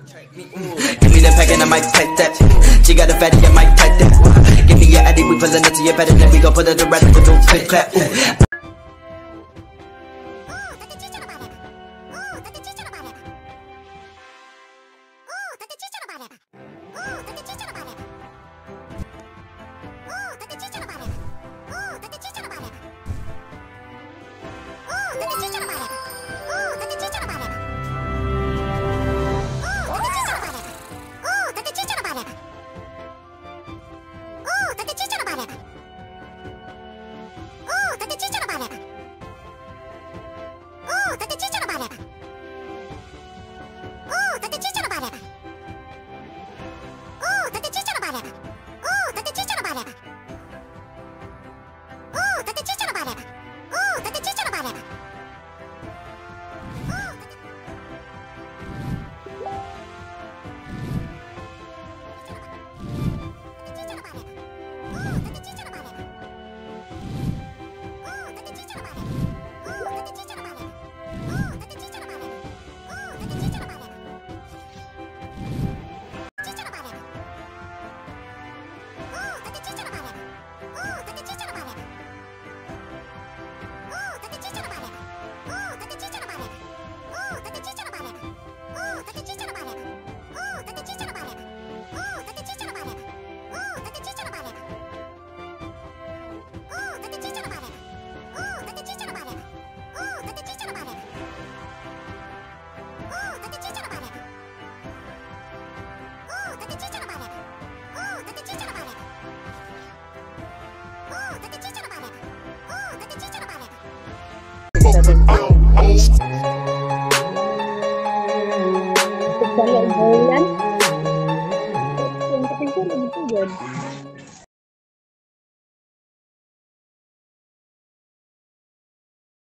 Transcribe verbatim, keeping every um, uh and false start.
Give me the pack and I might take that. She got a fatty, I might take that. Give me your addy, we pullin' it to your bed and then we gon' put it to rest. We do click clap. Ooh. Sekali bulan, yang ketiga lebih tujuan.